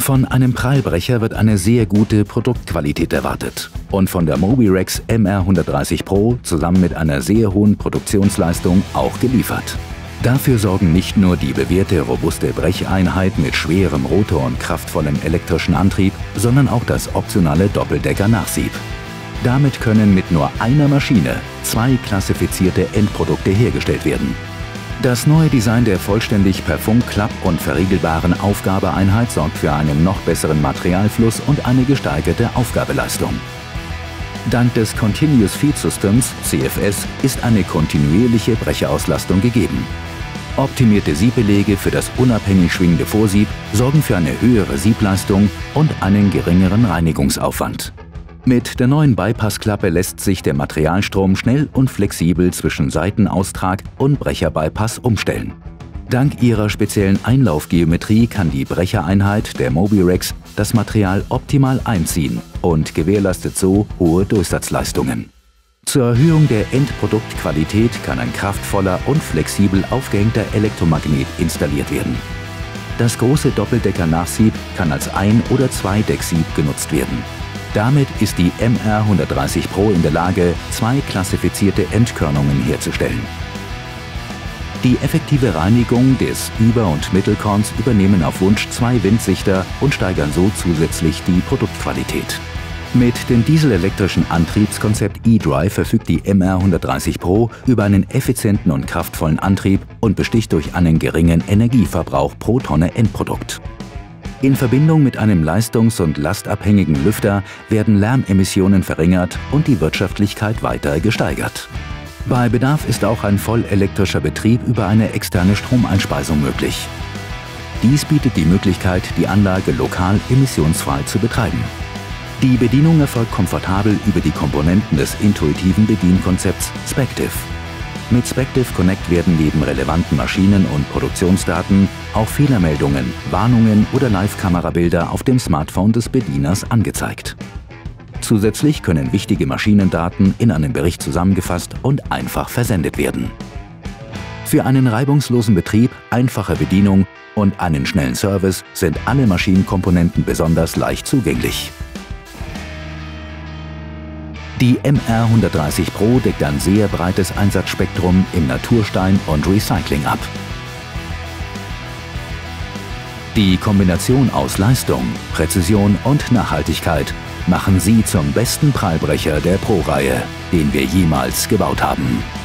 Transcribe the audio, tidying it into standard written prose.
Von einem Prallbrecher wird eine sehr gute Produktqualität erwartet und von der Mobirex MR130 Pro zusammen mit einer sehr hohen Produktionsleistung auch geliefert. Dafür sorgen nicht nur die bewährte robuste Brecheinheit mit schwerem Rotor und kraftvollem elektrischen Antrieb, sondern auch das optionale Doppeldecker-Nachsieb. Damit können mit nur einer Maschine 2 klassifizierte Endprodukte hergestellt werden. Das neue Design der vollständig per Funk klapp- und verriegelbaren Aufgabeeinheit sorgt für einen noch besseren Materialfluss und eine gesteigerte Aufgabeleistung. Dank des Continuous Feed Systems (CFS) ist eine kontinuierliche Brecherauslastung gegeben. Optimierte Siebbelege für das unabhängig schwingende Vorsieb sorgen für eine höhere Siebleistung und einen geringeren Reinigungsaufwand. Mit der neuen Bypassklappe lässt sich der Materialstrom schnell und flexibel zwischen Seitenaustrag und Brecherbypass umstellen. Dank ihrer speziellen Einlaufgeometrie kann die Brechereinheit der Mobirex das Material optimal einziehen und gewährleistet so hohe Durchsatzleistungen. Zur Erhöhung der Endproduktqualität kann ein kraftvoller und flexibel aufgehängter Elektromagnet installiert werden. Das große Doppeldecker-Nachsieb kann als Ein- oder Zweideck-Sieb genutzt werden. Damit ist die MR130 Pro in der Lage, 2 klassifizierte Endkörnungen herzustellen. Die effektive Reinigung des Über- und Mittelkorns übernehmen auf Wunsch 2 Windsichter und steigern so zusätzlich die Produktqualität. Mit dem dieselelektrischen Antriebskonzept eDrive verfügt die MR130 Pro über einen effizienten und kraftvollen Antrieb und besticht durch einen geringen Energieverbrauch pro Tonne Endprodukt. In Verbindung mit einem leistungs- und lastabhängigen Lüfter werden Lärmemissionen verringert und die Wirtschaftlichkeit weiter gesteigert. Bei Bedarf ist auch ein vollelektrischer Betrieb über eine externe Stromeinspeisung möglich. Dies bietet die Möglichkeit, die Anlage lokal emissionsfrei zu betreiben. Die Bedienung erfolgt komfortabel über die Komponenten des intuitiven Bedienkonzepts Spective. Mit Spective Connect werden neben relevanten Maschinen- und Produktionsdaten auch Fehlermeldungen, Warnungen oder Live-Kamerabilder auf dem Smartphone des Bedieners angezeigt. Zusätzlich können wichtige Maschinendaten in einem Bericht zusammengefasst und einfach versendet werden. Für einen reibungslosen Betrieb, einfache Bedienung und einen schnellen Service sind alle Maschinenkomponenten besonders leicht zugänglich. Die MR130 Pro deckt ein sehr breites Einsatzspektrum im Naturstein und Recycling ab. Die Kombination aus Leistung, Präzision und Nachhaltigkeit machen sie zum besten Prallbrecher der Pro-Reihe, den wir jemals gebaut haben.